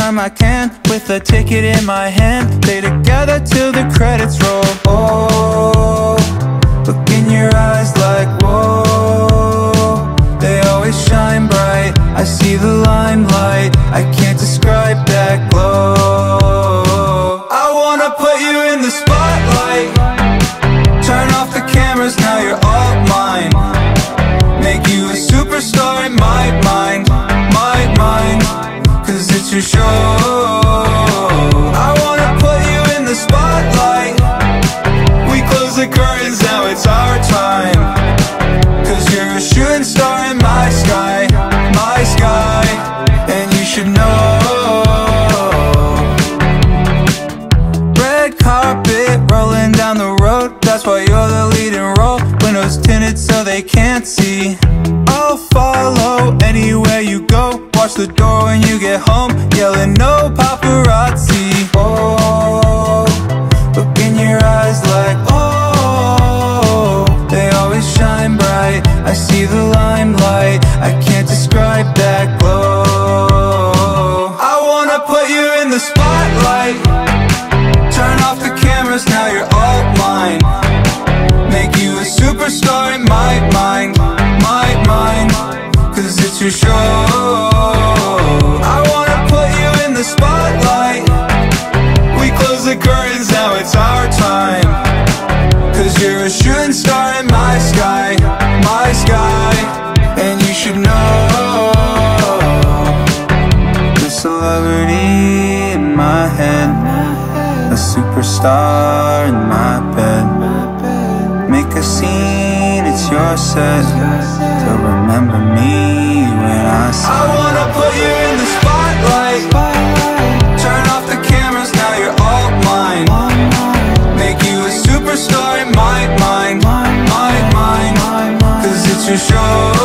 time I can, with a ticket in my hand. Stay together till the credits roll. Oh, look in your eyes like whoa, they always shine bright. I see the limelight, I can't describe that glow. I wanna put you in the spotlight. Turn off the cameras, now you're all mine. Make you a superstar in my mind, cause it's your show. I wanna put you in the spotlight. We close the curtains, now it's our time. Cause you're a shooting star in my sky, and you should know. Red carpet rolling down the road, that's why you're the leading role. Windows tinted so they can't see. I'll follow anywhere you go. Watch the door when you get home, yelling no paparazzi. Oh, look in your eyes like oh, they always shine bright. I see the limelight, I can't describe that glow. I wanna put you in the spotlight. Turn off the cameras, now you're all mine. Make you a superstar in my mind, cause it's your show. I wanna put you in the spotlight. We close the curtains, now it's our time. Cause you're a shooting star in my sky, and you should know. The celebrity in my head, a superstar in my bed. Make a scene, it's your set, to remember me when I say I wanna put you in the spotlight. Turn off the cameras, now you're all mine. Make you a superstar in my mind, cause it's your show.